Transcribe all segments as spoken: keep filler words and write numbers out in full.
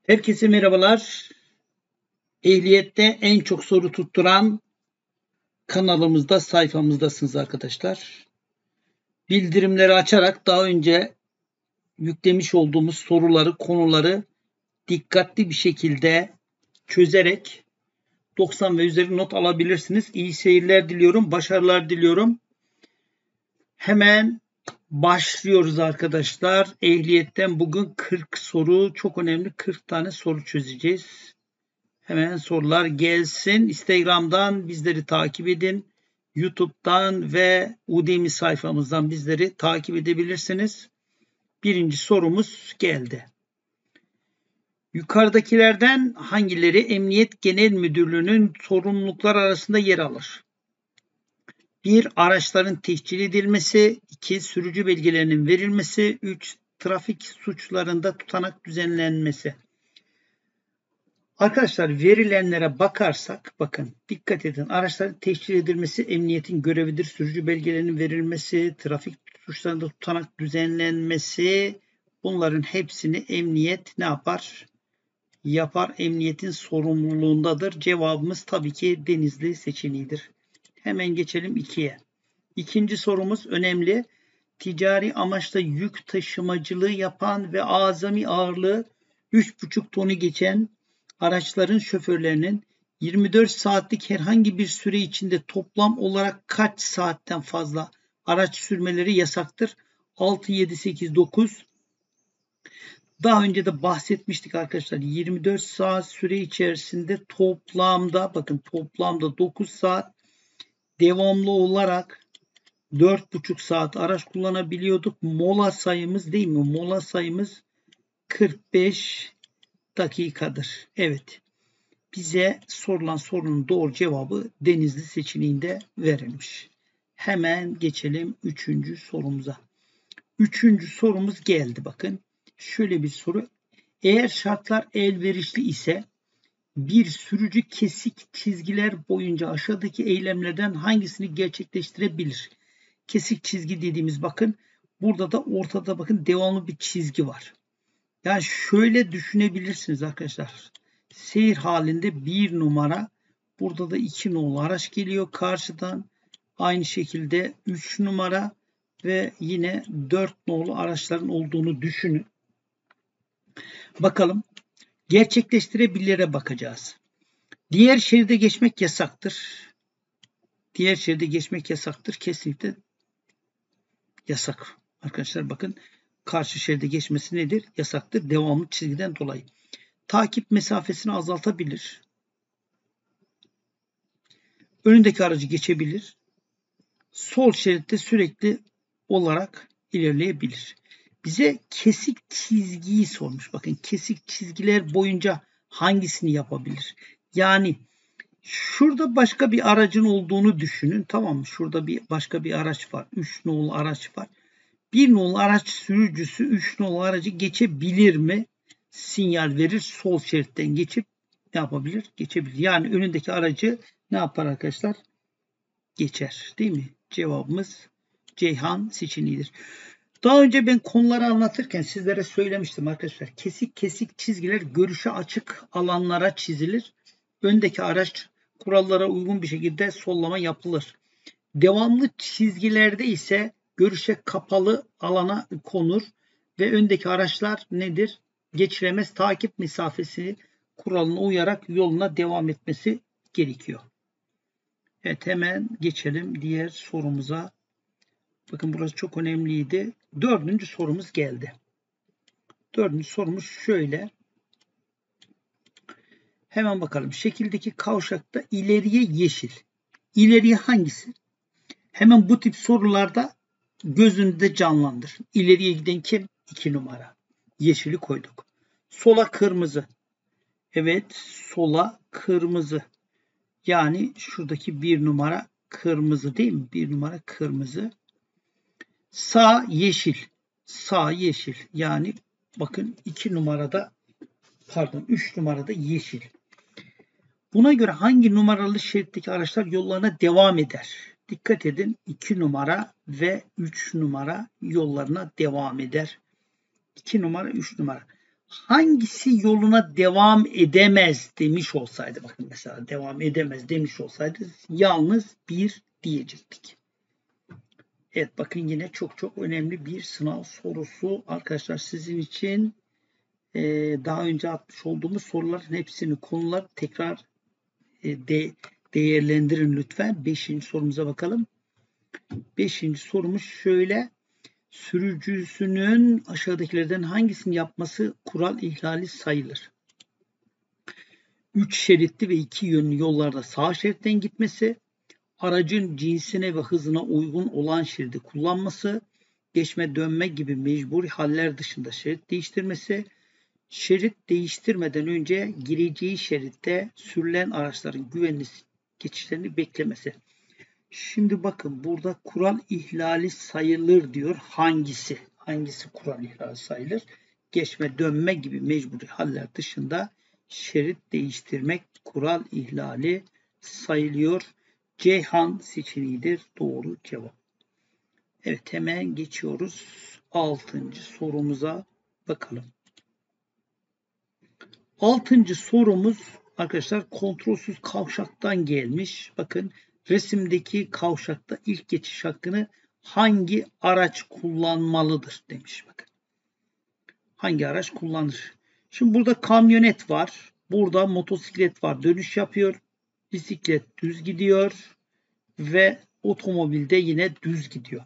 Herkese merhabalar. Ehliyette en çok soru tutturan kanalımızda, sayfamızdasınız arkadaşlar. Bildirimleri açarak daha önce yüklemiş olduğumuz soruları, konuları dikkatli bir şekilde çözerek doksan ve üzeri not alabilirsiniz. İyi seyirler diliyorum, başarılar diliyorum. Hemen başlıyoruz arkadaşlar. Ehliyetten bugün kırk soru, çok önemli kırk tane soru çözeceğiz. Hemen sorular gelsin. Instagram'dan bizleri takip edin. YouTube'dan ve Udemy sayfamızdan bizleri takip edebilirsiniz. Birinci sorumuz geldi. Yukarıdakilerden hangileri Emniyet Genel Müdürlüğü'nün sorumluluklar arasında yer alır? bir Araçların tescil edilmesi. iki Sürücü belgelerinin verilmesi. üç Trafik suçlarında tutanak düzenlenmesi. Arkadaşlar verilenlere bakarsak bakın dikkat edin. Araçların tescil edilmesi emniyetin görevidir. Sürücü belgelerinin verilmesi, trafik suçlarında tutanak düzenlenmesi, bunların hepsini emniyet ne yapar? Yapar. Emniyetin sorumluluğundadır. Cevabımız tabii ki Denizli seçeneğidir. Hemen geçelim ikiye. İkinci sorumuz önemli. Ticari amaçla yük taşımacılığı yapan ve azami ağırlığı üç buçuk tonu geçen araçların şoförlerinin yirmi dört saatlik herhangi bir süre içinde toplam olarak kaç saatten fazla araç sürmeleri yasaktır? altı, yedi, sekiz, dokuz. Daha önce de bahsetmiştik arkadaşlar. yirmi dört saat süre içerisinde toplamda bakın toplamda dokuz saat devamlı olarak dört buçuk saat araç kullanabiliyorduk. Mola sayımız değil mi? Mola sayımız kırk beş dakikadır. Evet. Bize sorulan sorunun doğru cevabı Denizli seçeneğinde verilmiş. Hemen geçelim üçüncü sorumuza. Üçüncü sorumuz geldi bakın. Şöyle bir soru. Eğer şartlar elverişli ise bir sürücü kesik çizgiler boyunca aşağıdaki eylemlerden hangisini gerçekleştirebilir? Kesik çizgi dediğimiz bakın burada da ortada bakın devamlı bir çizgi var. Yani şöyle düşünebilirsiniz arkadaşlar. Seyir halinde bir numara, burada da iki nolu araç geliyor karşıdan. Aynı şekilde üç numara ve yine dört nolu araçların olduğunu düşünün. Bakalım. Gerçekleştirebilire bakacağız. Diğer şeride geçmek yasaktır. Diğer şeride geçmek yasaktır. Kesinlikle yasak. Arkadaşlar bakın karşı şeride geçmesi nedir? Yasaktır. Devamlı çizgiden dolayı. Takip mesafesini azaltabilir. Önündeki aracı geçebilir. Sol şeritte sürekli olarak ilerleyebilir. Bize kesik çizgiyi sormuş. Bakın kesik çizgiler boyunca hangisini yapabilir? Yani şurada başka bir aracın olduğunu düşünün. Tamam mı? Şurada bir başka bir araç var. üç nolu araç var. bir nolu araç sürücüsü üç nolu aracı geçebilir mi? Sinyal verir. Sol şeritten geçip ne yapabilir? Geçebilir. Yani önündeki aracı ne yapar arkadaşlar? Geçer. Değil mi? Cevabımız Ceyhan seçeneğidir. Daha önce ben konuları anlatırken sizlere söylemiştim arkadaşlar. Kesik kesik çizgiler görüşe açık alanlara çizilir. Öndeki araç kurallara uygun bir şekilde sollama yapılır. Devamlı çizgilerde ise görüşe kapalı alana konur ve öndeki araçlar nedir? Geçilemez, takip mesafesi kuralına uyarak yoluna devam etmesi gerekiyor. Evet, hemen geçelim diğer sorumuza. Bakın burası çok önemliydi. Dördüncü sorumuz geldi. Dördüncü sorumuz şöyle. Hemen bakalım. Şekildeki kavşakta ileriye yeşil. İleriye hangisi? Hemen bu tip sorularda gözünde canlandır. İleriye giden kim? iki numara. Yeşili koyduk. Sola kırmızı. Evet, sola kırmızı. Yani şuradaki bir numara kırmızı değil mi? Bir numara kırmızı. Sağ yeşil. Sağ yeşil. Yani bakın iki numarada pardon üç numarada yeşil. Buna göre hangi numaralı şeritteki araçlar yollarına devam eder? Dikkat edin, iki numara ve üç numara yollarına devam eder. iki numara, üç numara. hangisi yoluna devam edemez demiş olsaydı, bakın mesela devam edemez demiş olsaydı yalnız bir diyecektik. Evet, bakın yine çok çok önemli bir sınav sorusu arkadaşlar sizin için. Ee, daha önce atmış olduğumuz soruların hepsini konular tekrar e, de, değerlendirin lütfen. Beşinci sorumuza bakalım. Beşinci sorumuz şöyle. Sürücüsünün aşağıdakilerden hangisini yapması kural ihlali sayılır? Üç şeritli ve iki yönlü yollarda sağ şeritten gitmesi, aracın cinsine ve hızına uygun olan şeridi kullanması, geçme dönme gibi mecburi haller dışında şerit değiştirmesi, şerit değiştirmeden önce gireceği şeritte sürülen araçların güvenli geçişlerini beklemesi. Şimdi bakın burada kural ihlali sayılır diyor. Hangisi? Hangisi kural ihlali sayılır? Geçme, dönme gibi mecburi haller dışında şerit değiştirmek kural ihlali sayılıyor. Ceyhan seçeneğidir. Doğru cevap. Evet, hemen geçiyoruz. Altıncı sorumuza bakalım. Altıncı sorumuz arkadaşlar kontrolsüz kavşaktan gelmiş. Bakın resimdeki kavşakta ilk geçiş hakkını hangi araç kullanmalıdır demiş. Bakın hangi araç kullanır? Şimdi burada kamyonet var. Burada motosiklet var. Dönüş yapıyor. Bisiklet düz gidiyor. Ve otomobilde yine düz gidiyor.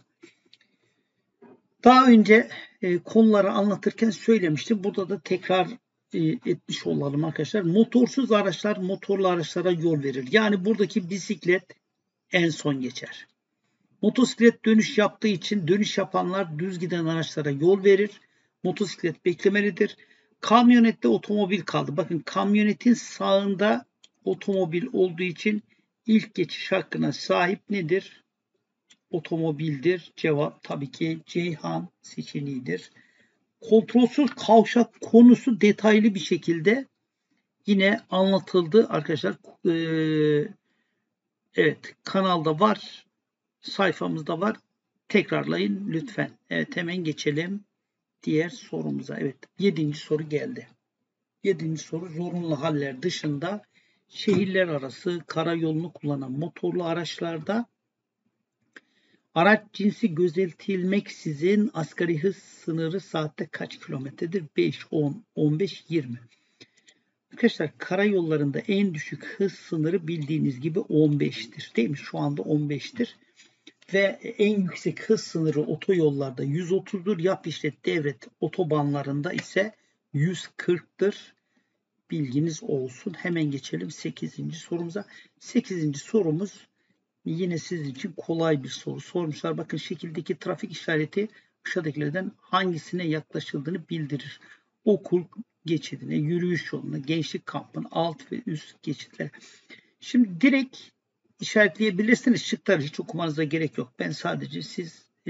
Daha önce e, konuları anlatırken söylemiştim. Burada da tekrar e, etmiş olalım arkadaşlar. Motorsuz araçlar motorlu araçlara yol verir. Yani buradaki bisiklet en son geçer. Motosiklet dönüş yaptığı için dönüş yapanlar düz giden araçlara yol verir. Motosiklet beklemelidir. Kamyonette otomobil kaldı. Bakın kamyonetin sağında otomobil olduğu için ilk geçiş hakkına sahip nedir? Otomobildir. Cevap tabii ki Ceyhan seçeneğidir. Kontrolsüz kavşak konusu detaylı bir şekilde yine anlatıldı arkadaşlar. Ee, evet, kanalda var, sayfamızda var. Tekrarlayın lütfen. Evet, hemen geçelim diğer sorumuza. Evet, yedinci soru geldi. Yedinci soru zorunlu haller dışında şehirler arası karayolunu kullanan motorlu araçlarda araç cinsi gözetilmeksizin asgari hız sınırı saatte kaç kilometredir? beş, on, on beş, yirmi. Arkadaşlar karayollarında en düşük hız sınırı bildiğiniz gibi on beştir. Değil mi? Şu anda on beştir. Ve en yüksek hız sınırı otoyollarda yüz otuzdur. Yap işlet devret otobanlarında ise yüz kırktır. Bilginiz olsun. Hemen geçelim sekizinci sorumuza. sekizinci sorumuz yine sizin için kolay bir soru sormuşlar. Bakın şekildeki trafik işareti aşağıdakilerden hangisine yaklaşıldığını bildirir. Okul geçidine, yürüyüş yoluna, gençlik kampına, alt ve üst geçitler. Şimdi direkt işaretleyebilirsiniz. Şıkları hiç okumanıza gerek yok. Ben sadece siz e,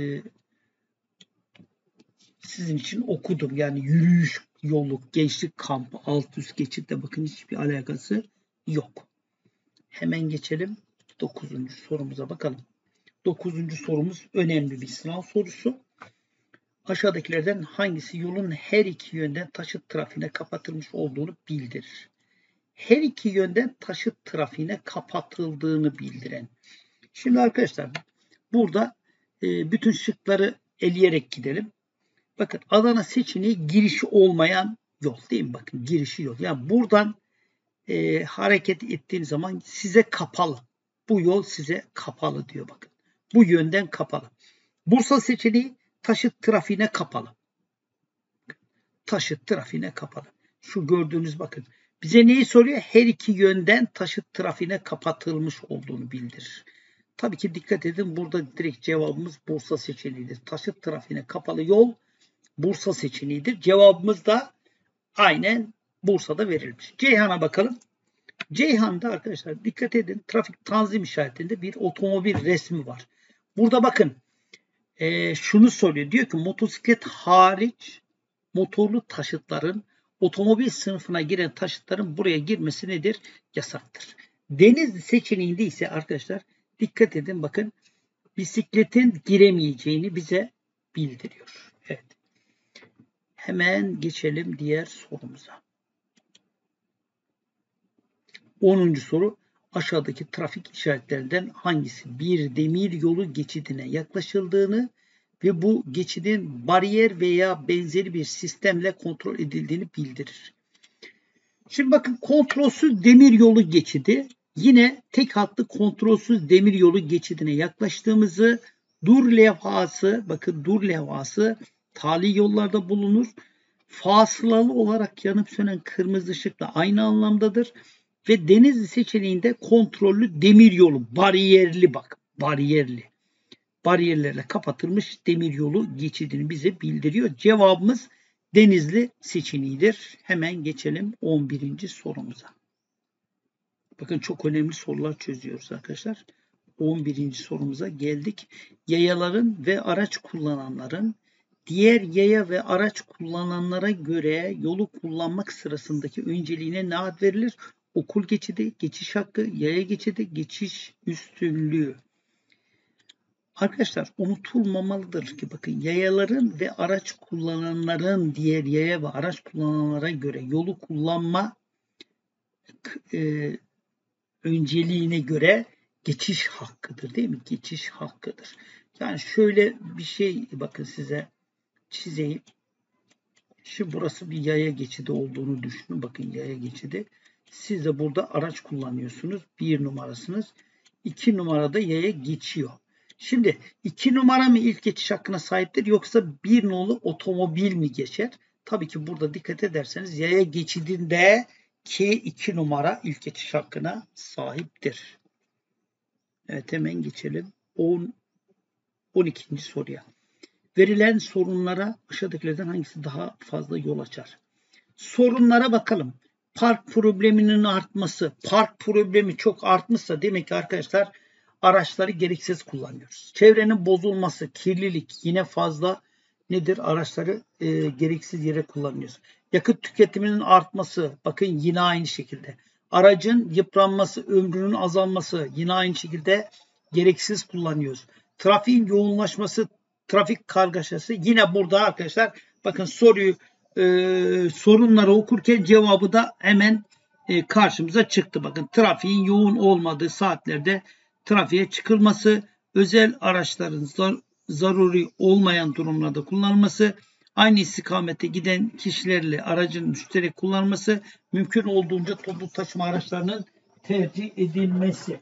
sizin için okudum. Yani yürüyüş yolu, gençlik kampı, alt üst geçitle bakın hiçbir alakası yok. Hemen geçelim dokuzuncu sorumuza bakalım. dokuzuncu sorumuz önemli bir sınav sorusu. Aşağıdakilerden hangisi yolun her iki yönden taşıt trafiğine kapatılmış olduğunu bildirir? Her iki yönden taşıt trafiğine kapatıldığını bildiren. Şimdi arkadaşlar burada e, bütün şıkları eleyerek gidelim. Bakın Adana seçeneği girişi olmayan yol değil mi? Bakın girişi yol. Yani buradan e, hareket ettiğiniz zaman size kapalı. Bu yol size kapalı diyor bakın. Bu yönden kapalı. Bursa seçeneği taşıt trafiğine kapalı. Taşıt trafiğine kapalı. Şu gördüğünüz bakın. Bize neyi soruyor? Her iki yönden taşıt trafiğine kapatılmış olduğunu bildirir. Tabii ki dikkat edin. Burada direkt cevabımız Bursa seçeneğidir. Taşıt trafiğine kapalı yol Bursa seçeneğidir. Cevabımız da aynen Bursa'da verilmiş. Ceyhan'a bakalım. Ceyhan'da arkadaşlar dikkat edin. Trafik tanzim işaretinde bir otomobil resmi var. Burada bakın e, şunu soruyor. Diyor ki motosiklet hariç motorlu taşıtların otomobil sınıfına giren taşıtların buraya girmesi nedir? Yasaktır. Denizli seçeneğinde ise arkadaşlar dikkat edin bakın bisikletin giremeyeceğini bize bildiriyor. Evet. Hemen geçelim diğer sorumuza. onuncu soru. Aşağıdaki trafik işaretlerinden hangisi bir demir yolu geçidine yaklaşıldığını ve bu geçidin bariyer veya benzeri bir sistemle kontrol edildiğini bildirir? Şimdi bakın, kontrolsüz demir yolu geçidi, yine tek hatlı kontrolsüz demir yolu geçidine yaklaştığımızı, dur levhası, bakın dur levhası tali yollarda bulunur. Fasılalı olarak yanıp sönen kırmızı ışıkla aynı anlamdadır. Ve Denizli seçeneğinde kontrollü demir yolu, bariyerli, bak bariyerli. Bariyerlerle kapatılmış demir yolu geçidini bize bildiriyor. Cevabımız Denizli seçeneğidir. Hemen geçelim on birinci sorumuza. Bakın, çok önemli sorular çözüyoruz arkadaşlar. on birinci sorumuza geldik. Yayaların ve araç kullananların diğer yaya ve araç kullananlara göre yolu kullanmak sırasındaki önceliğine ne ad verilir? Okul geçidi, geçiş hakkı, yaya geçidi, geçiş üstünlüğü. Arkadaşlar, unutulmamalıdır ki bakın, yayaların ve araç kullananların diğer yaya ve araç kullananlara göre yolu kullanma e, önceliğine göre geçiş hakkıdır, değil mi? Geçiş hakkıdır. Yani şöyle bir şey, bakın size çizeyim. Şimdi burası bir yaya geçidi olduğunu düşünün. Bakın, yaya geçidi. Siz de burada araç kullanıyorsunuz. Bir numarasınız. İki numarada yaya geçiyor. Şimdi iki numara mı ilk geçiş hakkına sahiptir, yoksa bir nolu otomobil mi geçer? Tabii ki burada dikkat ederseniz yaya geçidinde ki iki numara ilk geçiş hakkına sahiptir. Evet, hemen geçelim on, on ikinci soruya. Verilen sorunlara aşağıdakilerden hangisi daha fazla yol açar? Sorunlara bakalım. Park probleminin artması. Park problemi çok artmışsa demek ki arkadaşlar araçları gereksiz kullanıyoruz. Çevrenin bozulması, kirlilik yine fazla nedir? Araçları e, gereksiz yere kullanıyoruz. Yakıt tüketiminin artması, bakın yine aynı şekilde. Aracın yıpranması, ömrünün azalması yine aynı şekilde gereksiz kullanıyoruz. Trafiğin yoğunlaşması, trafik kargaşası yine burada arkadaşlar. Bakın soruyu e, sorunları okurken cevabı da hemen e, karşımıza çıktı. Bakın, trafiğin yoğun olmadığı saatlerde trafiğe çıkılması, özel araçların zar zaruri olmayan durumlarda kullanılması, aynı istikamete giden kişilerle aracın müşterek kullanılması, mümkün olduğunca toplu taşıma araçlarının tercih edilmesi.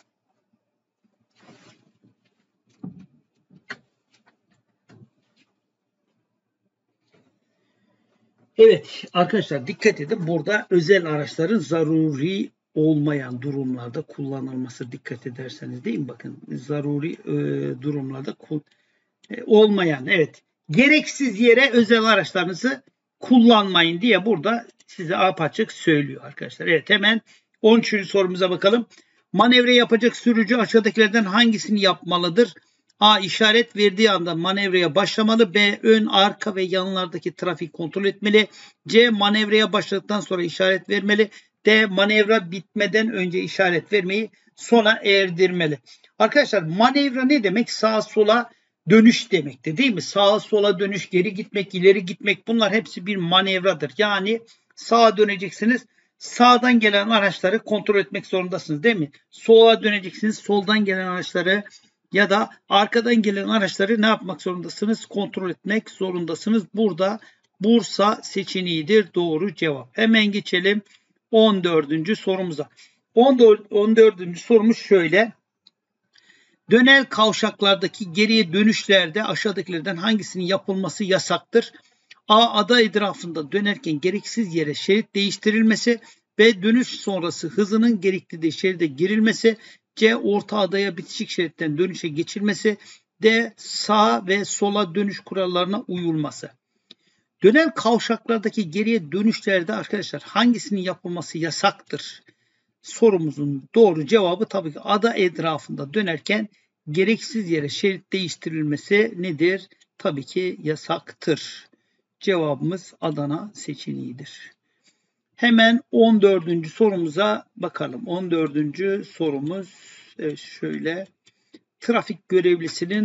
Evet arkadaşlar, dikkat edin, burada özel araçların zaruri olmayan durumlarda kullanılması, dikkat ederseniz, değil mi? Bakın, zaruri e, durumlarda e, olmayan, evet, gereksiz yere özel araçlarınızı kullanmayın diye burada size apaçık söylüyor arkadaşlar. Evet, hemen on üçüncü sorumuza bakalım. Manevra yapacak sürücü aşağıdakilerden hangisini yapmalıdır? A. İşaret verdiği anda manevraya başlamalı. B. Ön, arka ve yanlardaki trafik kontrol etmeli. C. Manevraya başladıktan sonra işaret vermeli. D. Manevra bitmeden önce işaret vermeyi sona erdirmeli. Arkadaşlar, manevra ne demek? Sağa sola dönüş demektir, değil mi? Sağa sola dönüş, geri gitmek, ileri gitmek, bunlar hepsi bir manevradır. Yani sağa döneceksiniz, sağdan gelen araçları kontrol etmek zorundasınız, değil mi? Sola döneceksiniz, soldan gelen araçları ya da arkadan gelen araçları ne yapmak zorundasınız? Kontrol etmek zorundasınız. Burada Bursa seçeneğidir doğru cevap. Hemen geçelim on dördüncü sorumuza. on dördüncü sorumuz şöyle. Dönel kavşaklardaki geriye dönüşlerde aşağıdakilerden hangisinin yapılması yasaktır? A. Ada etrafında dönerken gereksiz yere şerit değiştirilmesi. B. Dönüş sonrası hızının gerektiği şeride girilmesi. C. Orta adaya bitişik şeritten dönüşe geçilmesi. D. Sağa ve sola dönüş kurallarına uyulması. Dönel kavşaklardaki geriye dönüşlerde arkadaşlar hangisinin yapılması yasaktır? Sorumuzun doğru cevabı tabii ki ada etrafında dönerken gereksiz yere şerit değiştirilmesi nedir? Tabii ki yasaktır. Cevabımız Adana seçeneğidir. Hemen on dördüncü sorumuza bakalım. on dördüncü sorumuz evet şöyle. Trafik görevlisinin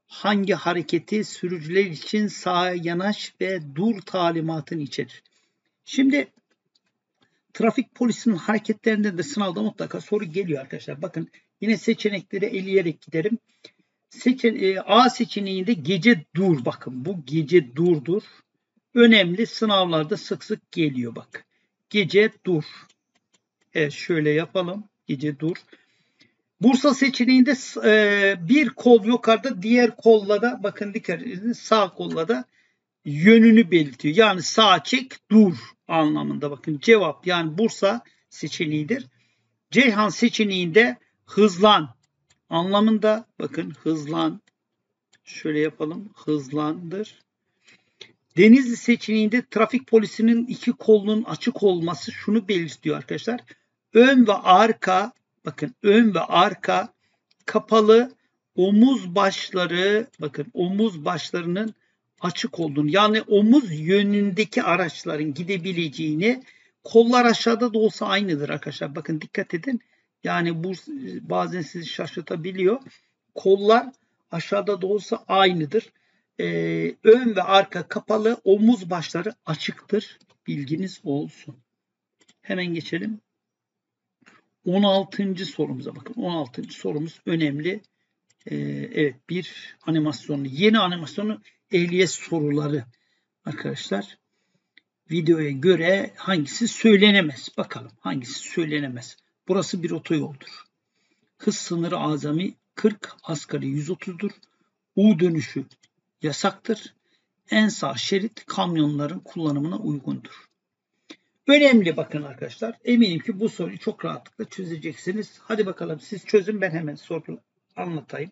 hangi hareketi sürücüler için sağa yanaş ve dur talimatını içerir? Şimdi trafik polisinin hareketlerinde de sınavda mutlaka soru geliyor arkadaşlar. Bakın yine seçenekleri eleyerek giderim. Seçen A seçeneğinde gece dur. Bakın bu gece durdur. Önemli, sınavlarda sık sık geliyor bak. Gece dur. Evet, şöyle yapalım. Gece dur. Bursa seçeneğinde e, bir kol yukarıda, diğer kolla da bakın dikkat edin, sağ kolla da yönünü belirtiyor. Yani sağa çek dur anlamında. Bakın cevap yani Bursa seçeneğidir. Ceyhan seçeneğinde hızlan anlamında. Bakın hızlan. Şöyle yapalım. Hızlandır. Denizli seçeneğinde trafik polisinin iki kolunun açık olması şunu belirtiyor arkadaşlar. Ön ve arka, bakın ön ve arka kapalı, omuz başları, bakın omuz başlarının açık olduğunu, yani omuz yönündeki araçların gidebileceğini, kollar aşağıda da olsa aynıdır arkadaşlar. Bakın dikkat edin. Yani bu bazen sizi şaşırtabiliyor. Kollar aşağıda da olsa aynıdır. Ee, ön ve arka kapalı, omuz başları açıktır. Bilginiz olsun. Hemen geçelim. on altıncı sorumuza bakın. on altıncı sorumuz önemli. Ee, evet, bir animasyonlu, yeni animasyonu ehliyet soruları arkadaşlar. Videoya göre hangisi söylenemez? Bakalım hangisi söylenemez? Burası bir otoyoldur. Hız sınırı azami kırk, asgari yüz otuzdur. U dönüşü yasaktır. En sağ şerit kamyonların kullanımına uygundur. Önemli bakın arkadaşlar. Eminim ki bu soruyu çok rahatlıkla çözeceksiniz. Hadi bakalım siz çözün, ben hemen soru anlatayım.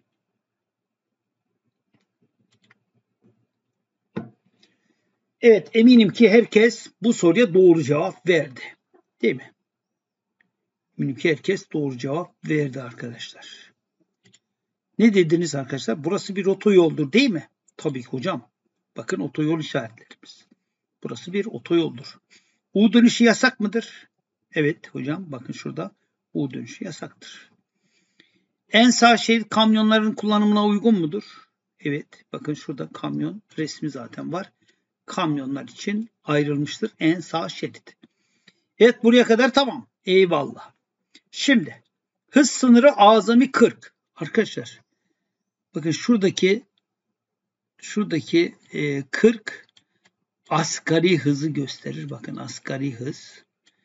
Evet, eminim ki herkes bu soruya doğru cevap verdi. Değil mi? Eminim ki herkes doğru cevap verdi arkadaşlar. Ne dediniz arkadaşlar? Burası bir otoyoldur değil mi? Tabii ki hocam. Bakın otoyol işaretlerimiz. Burası bir otoyoldur. U dönüşü yasak mıdır? Evet hocam, bakın şurada U dönüşü yasaktır. En sağ şerit kamyonların kullanımına uygun mudur? Evet, bakın şurada kamyon resmi zaten var. Kamyonlar için ayrılmıştır en sağ şerit. Evet, buraya kadar tamam. Eyvallah. Şimdi hız sınırı azami kırk. Arkadaşlar bakın şuradaki şuradaki e, kırk asgari hızı gösterir. Bakın asgari hız.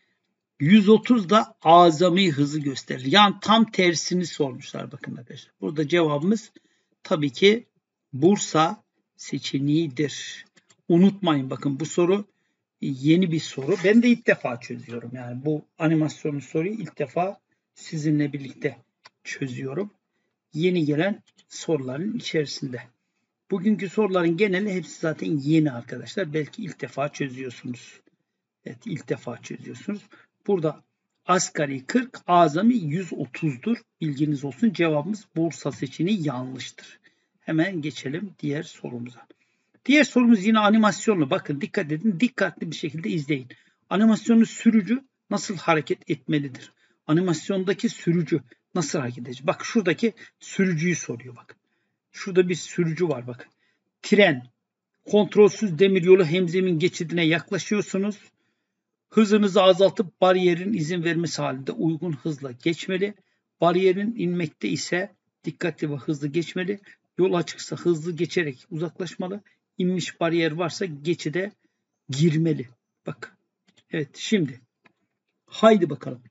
yüz otuz da azami hızı gösterir. Yani tam tersini sormuşlar bakın arkadaşlar. Burada cevabımız tabii ki Bursa seçeneğidir. Unutmayın, bakın bu soru yeni bir soru. Ben de ilk defa çözüyorum. Yani bu animasyonlu soruyu ilk defa sizinle birlikte çözüyorum. Yeni gelen soruların içerisinde. Bugünkü soruların geneli hepsi zaten yeni arkadaşlar. Belki ilk defa çözüyorsunuz. Evet, ilk defa çözüyorsunuz. Burada asgari kırk, azami yüz otuzdur. Bilginiz olsun. Cevabımız Bursa seçeneği yanlıştır. Hemen geçelim diğer sorumuza. Diğer sorumuz yine animasyonlu. Bakın dikkat edin. Dikkatli bir şekilde izleyin. Animasyonlu sürücü nasıl hareket etmelidir? Animasyondaki sürücü nasıl hareket edecek? Bak şuradaki sürücüyü soruyor bakın. Şurada bir sürücü var bakın. Tren, kontrolsüz demiryolu hemzemin geçidine yaklaşıyorsunuz. Hızınızı azaltıp bariyerin izin vermesi halinde uygun hızla geçmeli. Bariyerin inmekte ise dikkatli ve hızlı geçmeli. Yol açıksa hızlı geçerek uzaklaşmalı. İnmiş bariyer varsa geçide girmeli. Bak. Evet, şimdi haydi bakalım.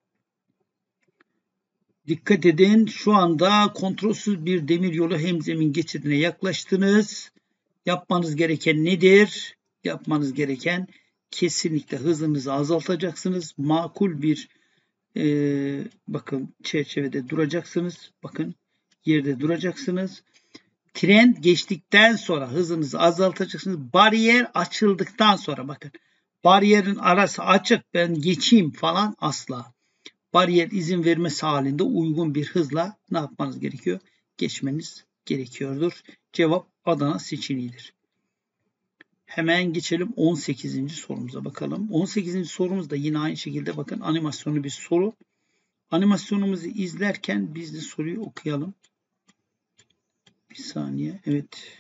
Dikkat edin, şu anda kontrolsüz bir demiryolu hemzemin geçidine yaklaştınız. Yapmanız gereken nedir? Yapmanız gereken kesinlikle hızınızı azaltacaksınız. Makul bir e, bakın çerçevede duracaksınız. Bakın yerde duracaksınız. Tren geçtikten sonra hızınızı azaltacaksınız. Bariyer açıldıktan sonra bakın. Bariyerin arası açık, ben geçeyim falan asla. Bariyer izin vermesi halinde uygun bir hızla ne yapmanız gerekiyor? Geçmeniz gerekiyordur. Cevap Adana seçeneğidir. Hemen geçelim on sekizinci sorumuza bakalım. on sekizinci sorumuz da yine aynı şekilde bakın animasyonlu bir soru. Animasyonumuzu izlerken biz de soruyu okuyalım. Bir saniye. Evet.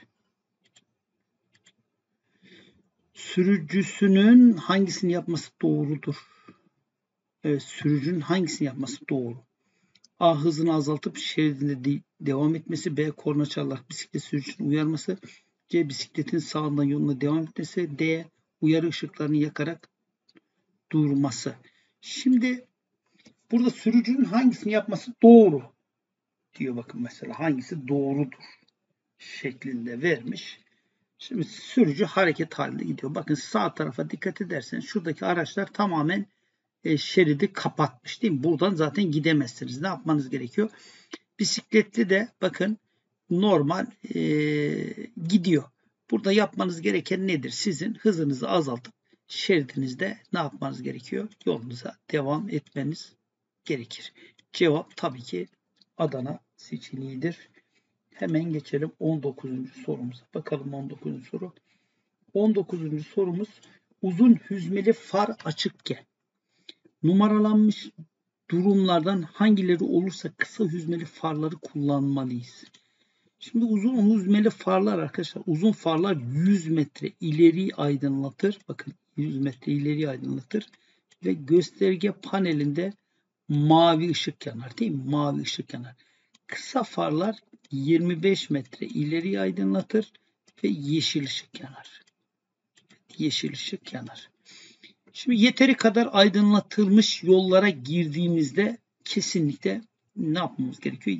Sürücüsünün hangisini yapması doğrudur? Evet, sürücünün hangisini yapması doğru? A. Hızını azaltıp şeridinde de devam etmesi. B. Korna çalarak bisiklet sürücüsünü uyarması. C. Bisikletin sağından yoluna devam etmesi. D. Uyarı ışıklarını yakarak durması. Şimdi burada sürücünün hangisini yapması doğru diyor. Bakın mesela hangisi doğrudur şeklinde vermiş. Şimdi sürücü hareket halinde gidiyor. Bakın sağ tarafa dikkat ederseniz şuradaki araçlar tamamen e, şeridi kapatmış değil mi? Buradan zaten gidemezsiniz. Ne yapmanız gerekiyor? Bisikletli de bakın normal e, gidiyor. Burada yapmanız gereken nedir? Sizin hızınızı azaltıp şeridinizde ne yapmanız gerekiyor? Yolunuza devam etmeniz gerekir. Cevap tabii ki Adana seçeneğidir. Hemen geçelim on dokuzuncu sorumuza. Bakalım on dokuzuncu soru. on dokuzuncu sorumuz uzun hüzmeli far açıkken numaralanmış durumlardan hangileri olursa kısa hüzmeli farları kullanmalıyız. Şimdi uzun hüzmeli farlar arkadaşlar, uzun farlar yüz metre ileri aydınlatır. Bakın yüz metre ileri aydınlatır ve gösterge panelinde mavi ışık yanar değil mi? Mavi ışık yanar. Kısa farlar yirmi beş metre ileri aydınlatır ve yeşil ışık yanar. Yeşil ışık yanar. Şimdi yeteri kadar aydınlatılmış yollara girdiğimizde kesinlikle ne yapmamız gerekiyor?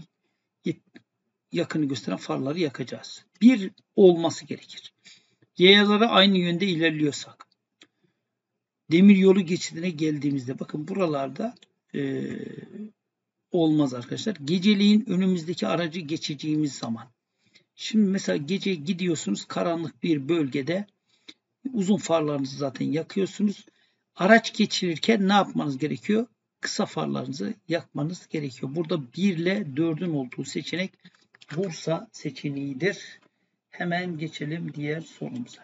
Yakını gösteren farları yakacağız. Bir olması gerekir. Yayalara aynı yönde ilerliyorsak, demiryolu geçidine geldiğimizde bakın buralarda e, olmaz arkadaşlar. Geceliğin önümüzdeki aracı geçeceğimiz zaman. Şimdi mesela gece gidiyorsunuz karanlık bir bölgede uzun farlarınızı zaten yakıyorsunuz. Araç geçirirken ne yapmanız gerekiyor? Kısa farlarınızı yakmanız gerekiyor. Burada bir ile dördün olduğu seçenek Bursa seçeneğidir. Hemen geçelim diğer sorumuza.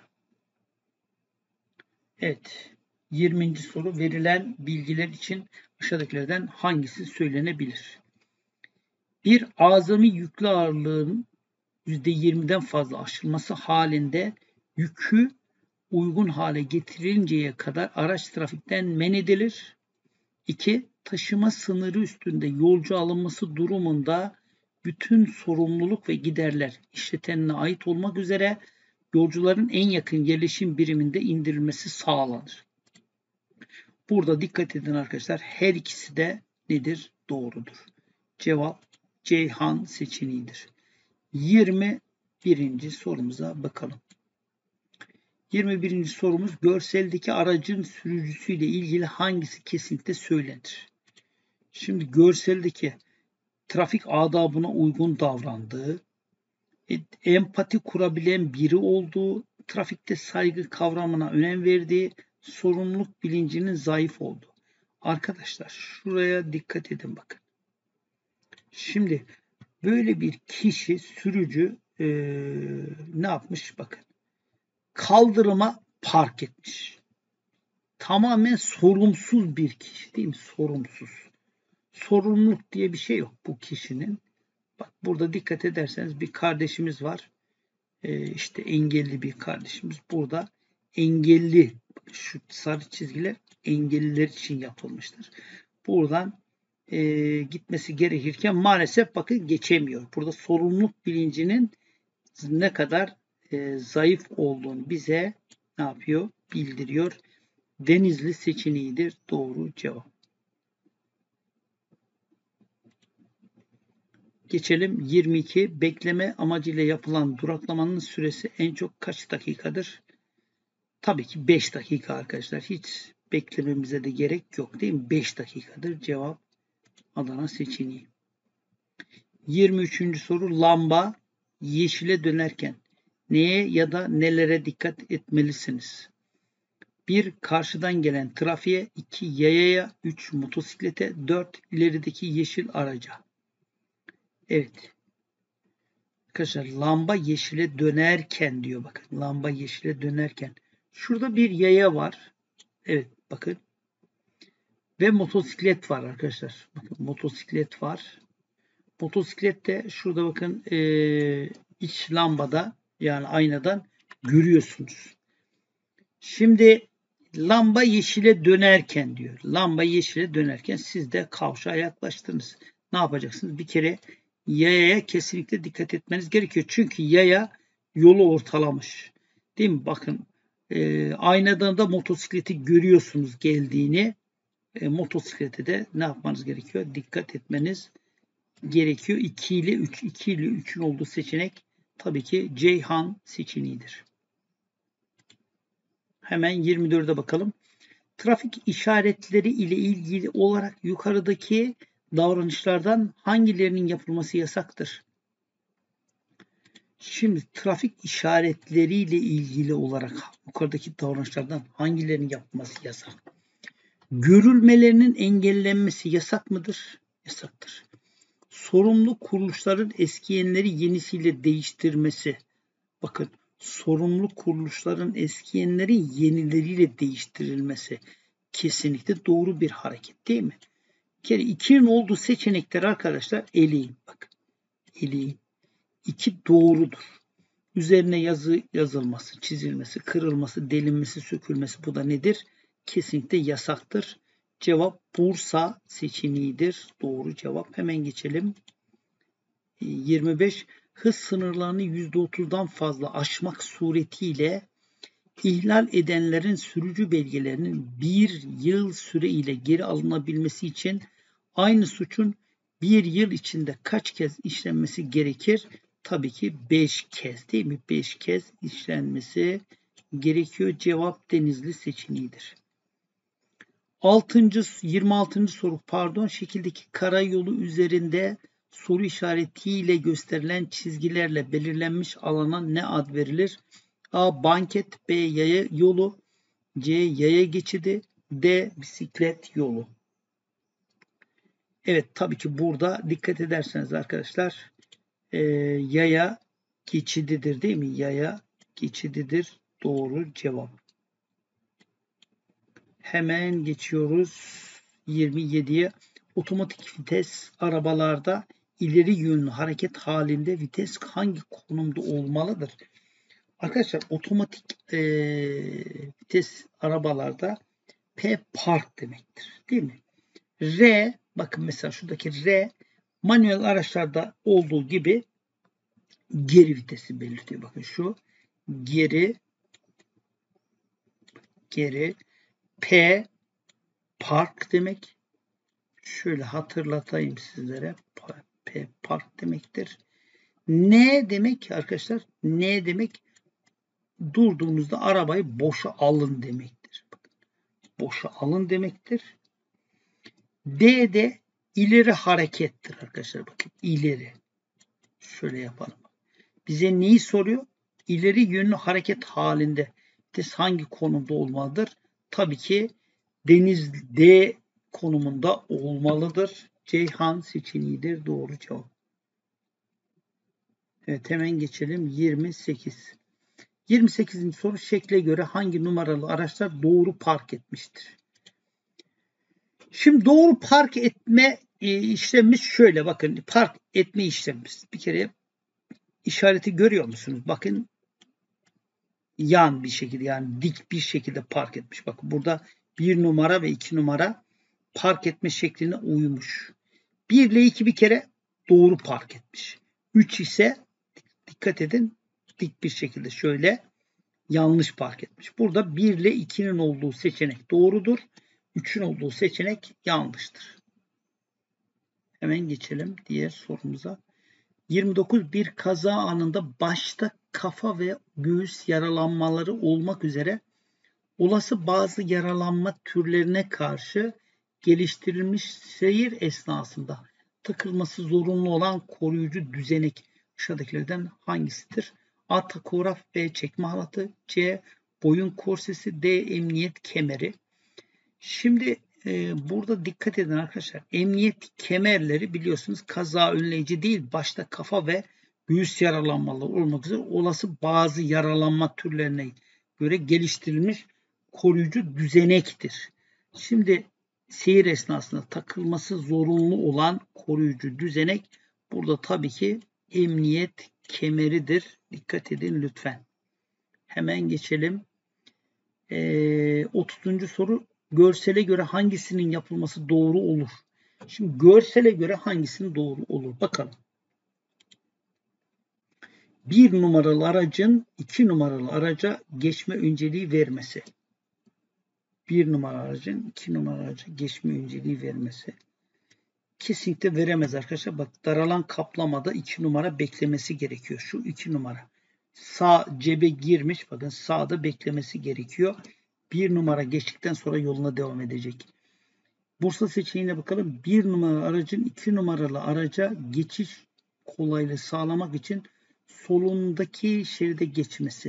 Evet. yirminci soru. Verilen bilgiler için aşağıdakilerden hangisi söylenebilir? Bir azami yüklü ağırlığın yüzde yirmiden fazla aşılması halinde yükü uygun hale getirilinceye kadar araç trafikten men edilir. İki. Taşıma sınırı üstünde yolcu alınması durumunda bütün sorumluluk ve giderler işletenine ait olmak üzere yolcuların en yakın yerleşim biriminde indirilmesi sağlanır. Burada dikkat edin arkadaşlar. Her ikisi de nedir? Doğrudur. Cevap Ceyhan seçeneğidir. yirmi birinci sorumuza bakalım. yirmi birinci sorumuz görseldeki aracın sürücüsüyle ilgili hangisi kesinlikle söylenir? Şimdi görseldeki trafik adabına uygun davrandığı, empati kurabilen biri olduğu, trafikte saygı kavramına önem verdiği, sorumluluk bilincinin zayıf olduğu. Arkadaşlar şuraya dikkat edin bakın. Şimdi böyle bir kişi sürücü ee, ne yapmış bakın. Kaldırıma park etmiş. Tamamen sorumsuz bir kişi değil mi? Sorumsuz. Sorumluluk diye bir şey yok bu kişinin. Bak burada dikkat ederseniz bir kardeşimiz var. Ee, işte engelli bir kardeşimiz. Burada engelli, şu sarı çizgiler engelliler için yapılmıştır. Buradan e, gitmesi gerekirken maalesef bakın geçemiyor. Burada sorumluluk bilincinin ne kadar e, zayıf olduğunu bize ne yapıyor? Bildiriyor. Denizli seçeneğidir doğru cevap. Geçelim yirmi iki. Bekleme amacıyla yapılan duraklamanın süresi en çok kaç dakikadır? Tabii ki beş dakika arkadaşlar. Hiç beklememize de gerek yok değil mi? beş dakikadır. Cevap Adana seçeneği. yirmi üçüncü soru. Lamba yeşile dönerken neye ya da nelere dikkat etmelisiniz? bir. Karşıdan gelen trafiğe, iki. Yayaya, üç. Motosiklete, dört. İlerideki yeşil araca. Evet. Arkadaşlar lamba yeşile dönerken diyor bakın. Lamba yeşile dönerken. Şurada bir yaya var. Evet bakın. Ve motosiklet var arkadaşlar. Bakın motosiklet var. Motosiklet de şurada bakın e, iç lambada yani aynadan görüyorsunuz. Şimdi lamba yeşile dönerken diyor. Lamba yeşile dönerken siz de kavşağa yaklaştınız. Ne yapacaksınız? Bir kere yayaya kesinlikle dikkat etmeniz gerekiyor. Çünkü yaya yolu ortalamış. Değil mi? Bakın e, aynadan da motosikleti görüyorsunuz geldiğini. E, motosiklete de ne yapmanız gerekiyor? Dikkat etmeniz gerekiyor. iki ile üç. iki ile üçün olduğu seçenek tabii ki Ceyhan seçeneğidir. Hemen yirmi dörde bakalım. Trafik işaretleri ile ilgili olarak yukarıdaki davranışlardan hangilerinin yapılması yasaktır? Şimdi trafik işaretleri ile ilgili olarak yukarıdaki davranışlardan hangilerinin yapılması yasak? Görülmelerinin engellenmesi yasak mıdır? Yasaktır. Sorumlu kuruluşların eskiyenleri yenisiyle değiştirmesi. Bakın, sorumlu kuruluşların eskiyenleri yenileriyle değiştirilmesi kesinlikle doğru bir hareket değil mi? Bir kere ikinin olduğu seçenekler arkadaşlar eleyin. Bakın, eleyin. İki doğrudur. Üzerine yazı yazılması, çizilmesi, kırılması, delinmesi, sökülmesi bu da nedir? Kesinlikle yasaktır. Cevap Bursa seçeneğidir. Doğru cevap. Hemen geçelim. yirmi beş. Hız sınırlarını yüzde otuzdan fazla aşmak suretiyle ihlal edenlerin sürücü belgelerinin bir yıl süre ile geri alınabilmesi için aynı suçun bir yıl içinde kaç kez işlenmesi gerekir? Tabii ki beş kez değil mi? beş kez işlenmesi gerekiyor. Cevap Denizli seçeneğidir. altıncı yirmi altıncı soru pardon şekildeki karayolu üzerinde soru işaretiyle gösterilen çizgilerle belirlenmiş alana ne ad verilir? A. Banket, B. Yaya yolu, C. Yaya geçidi, D. Bisiklet yolu. Evet, tabii ki burada dikkat ederseniz arkadaşlar e, yaya geçididir değil mi? Yaya geçididir. Doğru cevap. Hemen geçiyoruz yirmi yediye. Otomatik vites arabalarda ileri yönlü hareket halinde vites hangi konumda olmalıdır? Arkadaşlar otomatik e, vites arabalarda P park demektir. Değil mi? R, bakın mesela şuradaki R manuel araçlarda olduğu gibi geri vitesi belirtiyor. Bakın şu geri geri P park demek. Şöyle hatırlatayım sizlere. P park demektir. N demek arkadaşlar. N demek durduğunuzda arabayı boşa alın demektir. Bakın, boşa alın demektir. D de ileri harekettir arkadaşlar. Bakın ileri. Şöyle yapalım. Bize neyi soruyor? İleri yönlü hareket halinde vites hangi konumda olmalıdır? Tabii ki deniz D konumunda olmalıdır. Ceyhan seçeneğidir. Doğru cevap. Evet, hemen geçelim yirmi sekiz. yirmi sekizinci soru şekle göre hangi numaralı araçlar doğru park etmiştir? Şimdi doğru park etme işlemimiz şöyle, bakın park etme işlemimiz. Bir kere işareti görüyor musunuz? Bakın yan bir şekilde yani dik bir şekilde park etmiş. Bakın burada bir numara ve iki numara park etme şekline uymuş. bir ile iki bir kere doğru park etmiş. üç ise dikkat edin dik bir şekilde şöyle yanlış park etmiş. Burada bir ile ikinin olduğu seçenek doğrudur. üçün olduğu seçenek yanlıştır. Hemen geçelim diğer sorumuza. yirmi dokuz. Bir kaza anında başta kafa ve göğüs yaralanmaları olmak üzere olası bazı yaralanma türlerine karşı geliştirilmiş seyir esnasında takılması zorunlu olan koruyucu düzenek aşağıdakilerden hangisidir? A. Takograf, B. Çekme halatı, C. Boyun korsesi, D. Emniyet kemeri. Şimdi e, burada dikkat edin arkadaşlar. Emniyet kemerleri biliyorsunuz kaza önleyici değil, başta kafa ve göğüs yaralanmaları olmak üzere olası bazı yaralanma türlerine göre geliştirilmiş koruyucu düzenektir. Şimdi seyir esnasında takılması zorunlu olan koruyucu düzenek burada tabii ki emniyet kemeridir. Dikkat edin lütfen. Hemen geçelim. Ee, otuzuncu soru. Görsele göre hangisinin yapılması doğru olur? Şimdi görsele göre hangisinin doğru olur? Bakalım. Bir numaralı aracın iki numaralı araca geçme önceliği vermesi. Bir numaralı aracın iki numaralı araca geçme önceliği vermesi. Kesinlikle veremez arkadaşlar. Bak daralan kaplamada iki numara beklemesi gerekiyor. Şu iki numara. Sağ cebe girmiş. Bakın sağda beklemesi gerekiyor. Bir numara geçtikten sonra yoluna devam edecek. Bursa seçeneğine bakalım. Bir numaralı aracın iki numaralı araca geçiş kolaylığı sağlamak için solundaki şeride geçmesi.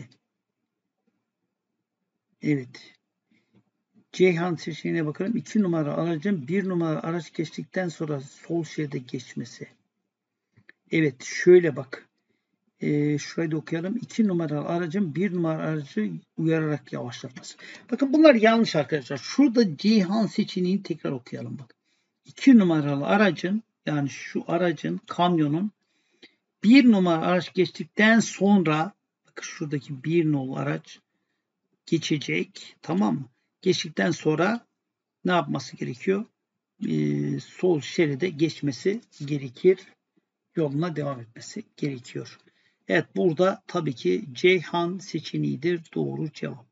Evet. Ceyhan seçeneğine bakalım. iki numaralı aracın bir numaralı araç geçtikten sonra sol şeride geçmesi. Evet. Şöyle bak. Ee, şurayı da okuyalım. iki numaralı aracın bir numaralı aracı uyararak yavaşlatması. Bakın bunlar yanlış arkadaşlar. Şurada Ceyhan seçeneğini tekrar okuyalım. Bak. iki numaralı aracın yani şu aracın kamyonun bir numaralı araç geçtikten sonra bakın şuradaki bir nolu araç geçecek. Tamam mı? Geçtikten sonra ne yapması gerekiyor? Ee, sol şeride geçmesi gerekir. Yoluna devam etmesi gerekiyor. Evet burada tabii ki Ceyhan seçeneğidir doğru cevap.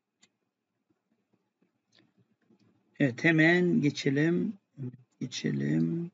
Evet hemen geçelim. Geçelim.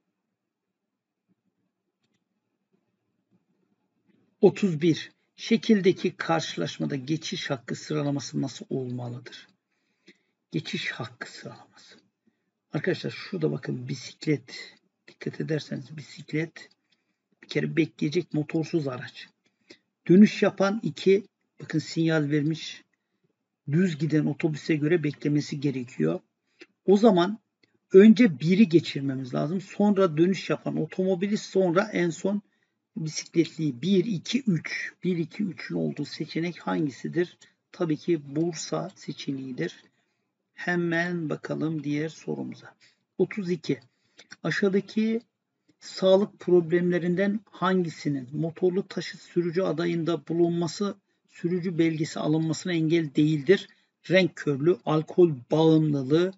otuz bir. Şekildeki karşılaşmada geçiş hakkı sıralaması nasıl olmalıdır? Geçiş hakkı sıralaması. Arkadaşlar şurada bakın bisiklet. Dikkat ederseniz bisiklet bir kere bekleyecek motorsuz araç. Dönüş yapan iki bakın sinyal vermiş. Düz giden otobüse göre beklemesi gerekiyor. O zaman önce biri geçirmemiz lazım. Sonra dönüş yapan otomobili sonra en son bisikletliyi. bir, iki, üç. bir, iki, üçün olduğu seçenek hangisidir? Tabii ki Bursa seçeneğidir. Hemen bakalım diğer sorumuza. otuz iki. Aşağıdaki sağlık problemlerinden hangisinin motorlu taşıt sürücü adayında bulunması sürücü belgesi alınmasına engel değildir? Renk körlüğü, alkol bağımlılığı,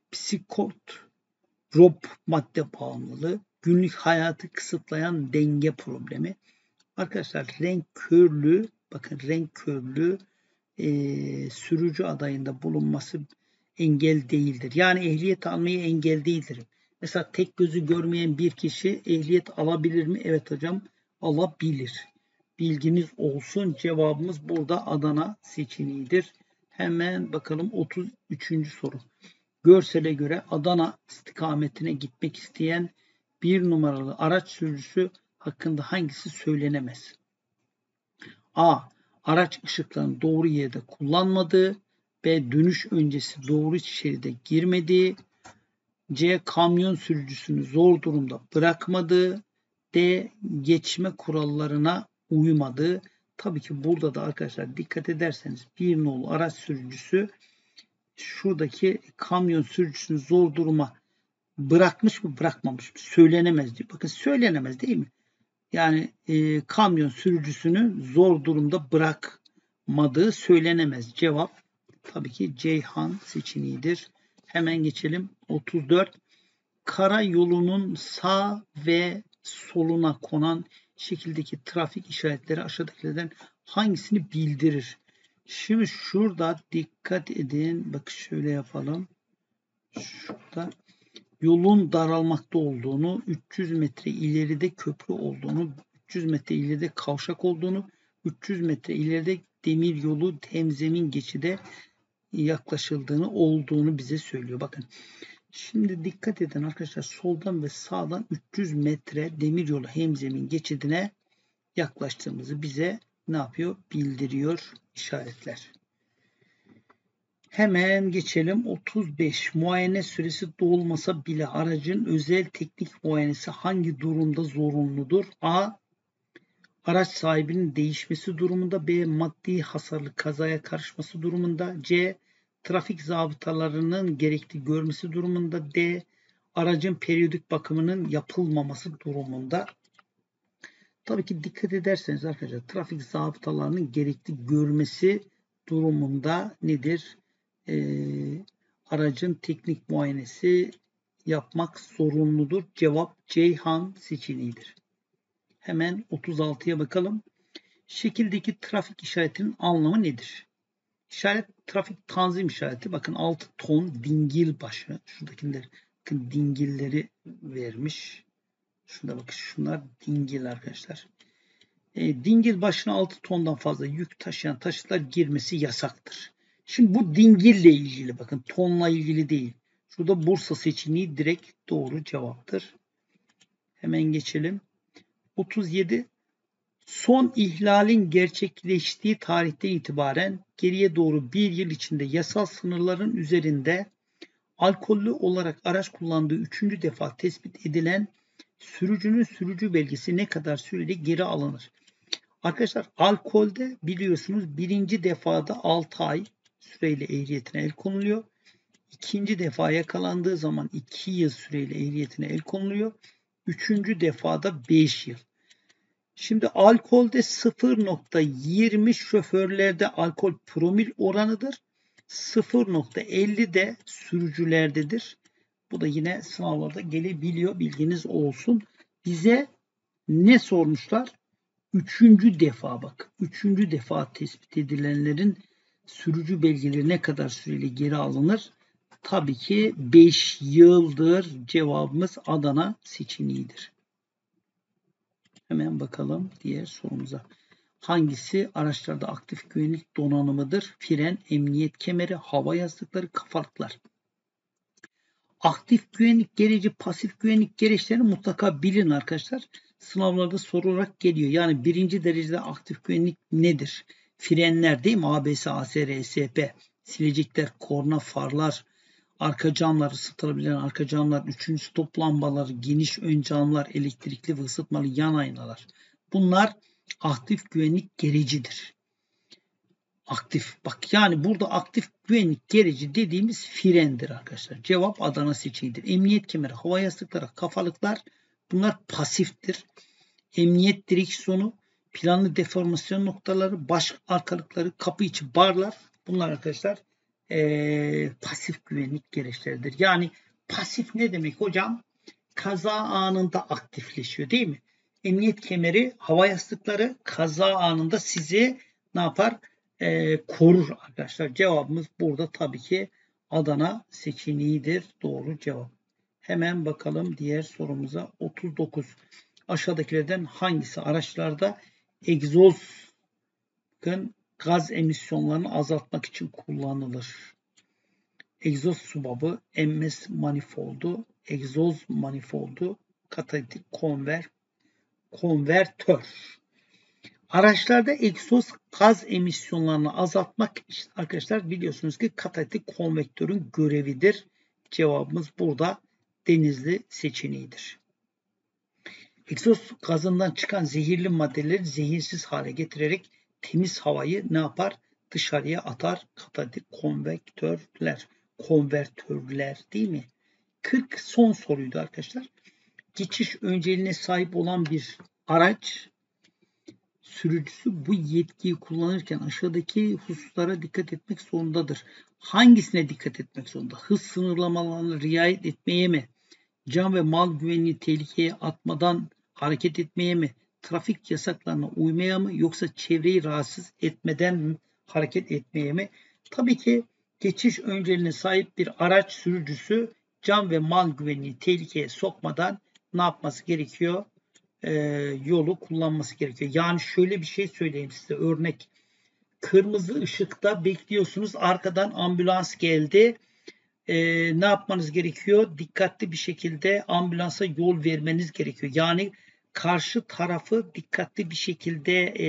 psikotrop madde bağımlılığı, günlük hayatı kısıtlayan denge problemi. Arkadaşlar renk körlüğü, bakın renk körlüğü e, sürücü adayında bulunması engel değildir. Yani ehliyet almayı engel değildir. Mesela tek gözü görmeyen bir kişi ehliyet alabilir mi? Evet hocam alabilir. Bilginiz olsun. Cevabımız burada Adana seçeneğidir. Hemen bakalım otuz üçüncü soru. Görsele göre Adana istikametine gitmek isteyen bir numaralı araç sürücüsü hakkında hangisi söylenemez? A. Araç ışıklarını doğru yerde kullanmadığı. B. Dönüş öncesi doğru şeride girmediği. C. Kamyon sürücüsünü zor durumda bırakmadığı. D. Geçme kurallarına uymadığı. Tabii ki burada da arkadaşlar dikkat ederseniz bir nolu araç sürücüsü şuradaki kamyon sürücüsünü zor duruma bırakmış mı bırakmamış mı söylenemez diyor. Bakın söylenemez değil mi? Yani e, kamyon sürücüsünü zor durumda bırakmadığı söylenemez. Cevap tabii ki Ceyhan seçeneğidir. Hemen geçelim. otuz dört. Karayolunun sağ ve soluna konan şekildeki trafik işaretleri aşağıdakilerden hangisini bildirir? Şimdi şurada dikkat edin. Bak şöyle yapalım. Şurada yolun daralmakta olduğunu, üç yüz metre ileride köprü olduğunu, üç yüz metre ileride kavşak olduğunu, üç yüz metre ileride demir yolu hemzemin geçide yaklaşıldığını olduğunu bize söylüyor. Bakın. Şimdi dikkat edin arkadaşlar soldan ve sağdan üç yüz metre demiryolu hemzemin geçidine yaklaştığımızı bize ne yapıyor? Bildiriyor işaretler. Hemen geçelim otuz beş. Muayene süresi dolmasa bile aracın özel teknik muayenesi hangi durumda zorunludur? A. Araç sahibinin değişmesi durumunda. B. Maddi hasarlı kazaya karışması durumunda. C. Trafik zabıtalarının gerekli görmesi durumunda. D. Aracın periyodik bakımının yapılmaması durumunda. Tabii ki dikkat ederseniz arkadaşlar trafik zabıtalarının gerekli görmesi durumunda nedir? Ee, aracın teknik muayenesi yapmak zorunludur. Cevap Ceyhan seçeneğidir. Hemen otuz altıya bakalım. Şekildeki trafik işaretinin anlamı nedir? İşaret trafik tanzim işareti. Bakın altı ton dingil başı. Şuradakiler bakın dingilleri vermiş. Şurada bakın şunlar dingil arkadaşlar. E, dingil başına altı tondan fazla yük taşıyan taşıtlar girmesi yasaktır. Şimdi bu dingille ilgili bakın tonla ilgili değil. Şurada Bursa seçeneği direkt doğru cevaptır. Hemen geçelim. otuz yedi. Son ihlalin gerçekleştiği tarihten itibaren geriye doğru bir yıl içinde yasal sınırların üzerinde alkollü olarak araç kullandığı üçüncü defa tespit edilen sürücünün sürücü belgesi ne kadar süreli geri alınır? Arkadaşlar alkolde biliyorsunuz birinci defada altı ay süreyle ehliyetine el konuluyor. İkinci defa yakalandığı zaman iki yıl süreyle ehliyetine el konuluyor. Üçüncü defada beş yıl. Şimdi alkolde sıfır nokta yirmi şoförlerde alkol promil oranıdır. sıfır nokta elli de sürücülerdedir. Bu da yine sınavlarda gelebiliyor. Bilginiz olsun. Bize ne sormuşlar? Üçüncü defa bak. Üçüncü defa tespit edilenlerin sürücü belgeleri ne kadar süreli geri alınır? Tabii ki beş yıldır. Cevabımız Adana seçeneğidir. Hemen bakalım diğer sorumuza. Hangisi araçlarda aktif güvenlik donanımıdır? Fren, emniyet kemeri, hava yastıkları, kafalıklar. Aktif güvenlik gereci, pasif güvenlik gereçlerini mutlaka bilin arkadaşlar. Sınavlarda soru olarak geliyor. Yani birinci derecede aktif güvenlik nedir? Frenler değil mi? A B S, A S R, E S P, silecekler, korna, farlar, arka camlar, ısıtılabilen arka camlar, üçüncü stop lambaları, geniş ön camlar, elektrikli ve ısıtmalı yan aynalar. Bunlar aktif güvenlik gerecidir. Aktif. Bak yani burada aktif güvenlik gereci dediğimiz frendir arkadaşlar. Cevap Adana seçeneğidir. Emniyet kemeri, hava yastıkları, kafalıklar bunlar pasiftir. Emniyet direksiyonu, planlı deformasyon noktaları, baş arkalıkları, kapı içi barlar bunlar arkadaşlar ee, pasif güvenlik gereçleridir. Yani pasif ne demek hocam? Kaza anında aktifleşiyor değil mi? Emniyet kemeri, hava yastıkları kaza anında sizi ne yapar? Ee, korur arkadaşlar. Cevabımız burada tabii ki Adana seçeneğidir. Doğru cevap. Hemen bakalım diğer sorumuza. otuz dokuz. Aşağıdakilerden hangisi araçlarda egzoz gaz emisyonlarını azaltmak için kullanılır? Egzoz subabı, emmes manifoldu, egzoz manifoldu, katalitik konver, konvertör. Araçlarda egzoz gaz emisyonlarını azaltmak için arkadaşlar biliyorsunuz ki katalitik konvektörün görevidir. Cevabımız burada Denizli seçeneğidir. Egzoz gazından çıkan zehirli maddeleri zehirsiz hale getirerek temiz havayı ne yapar? Dışarıya atar. Katalitik konvektörler, konvertörler değil mi? kırk son soruydu arkadaşlar. Geçiş önceliğine sahip olan bir araç sürücüsü bu yetkiyi kullanırken aşağıdaki hususlara dikkat etmek zorundadır. Hangisine dikkat etmek zorunda? Hız sınırlamalarına riayet etmeye mi? Can ve mal güvenliği tehlikeye atmadan hareket etmeye mi? Trafik yasaklarına uymaya mı? Yoksa çevreyi rahatsız etmeden mi hareket etmeye mi? Tabii ki geçiş önceliğine sahip bir araç sürücüsü can ve mal güvenliği tehlikeye sokmadan ne yapması gerekiyor? Ee, yolu kullanması gerekiyor. Yani şöyle bir şey söyleyeyim size örnek. Kırmızı ışıkta bekliyorsunuz. Arkadan ambulans geldi. Ee, ne yapmanız gerekiyor? Dikkatli bir şekilde ambulansa yol vermeniz gerekiyor. Yani karşı tarafı dikkatli bir şekilde e,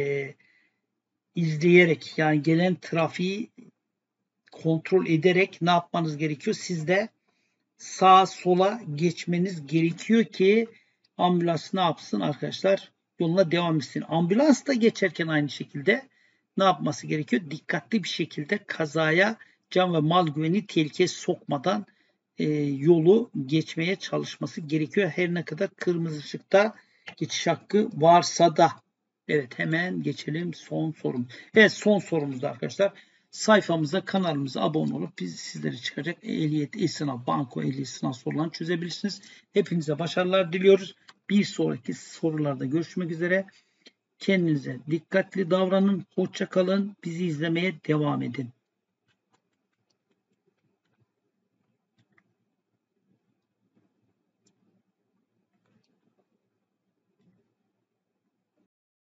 izleyerek yani gelen trafiği kontrol ederek ne yapmanız gerekiyor? Siz de sağa sola geçmeniz gerekiyor ki ambulans ne yapsın arkadaşlar? Yoluna devam etsin. Ambulans da geçerken aynı şekilde ne yapması gerekiyor? Dikkatli bir şekilde kazaya can ve mal güvenliği tehlikeye sokmadan e, yolu geçmeye çalışması gerekiyor. Her ne kadar kırmızı ışıkta geçiş hakkı varsa da. Evet, hemen geçelim son sorum. Evet, son sorumuzda arkadaşlar. Sayfamıza, kanalımıza abone olup biz sizlere çıkacak ehliyet, e-sınav, banko ehliyet sınav sorularını çözebilirsiniz. Hepinize başarılar diliyoruz. Bir sonraki sorularda görüşmek üzere. Kendinize dikkatli davranın. Hoşça kalın. Bizi izlemeye devam edin.